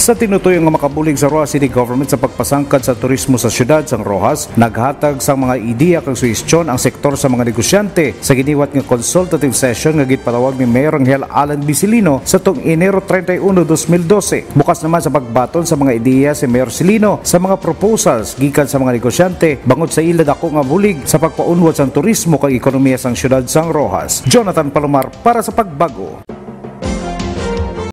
Sa tinutoy nga makabulig sa Roxas City Government sa pagpasangkad sa turismo sa syudad sang Roxas, naghatag sang mga ideya kag suhestyon ang sektor sa mga negosyante sa giniwat nga consultative session nga gitpatawag ni Mayor Angel Alan Bicilino sa tuong Enero 31, 2012. Bukas naman sa pagbaton sa mga ideya si Mayor Silino sa mga proposals gikan sa mga negosyante bangod sa ila dako nga bulig sa pagpaunwad sang turismo kag ekonomiya sang syudad sang Roxas. Jonathan Palomar para sa Pagbago.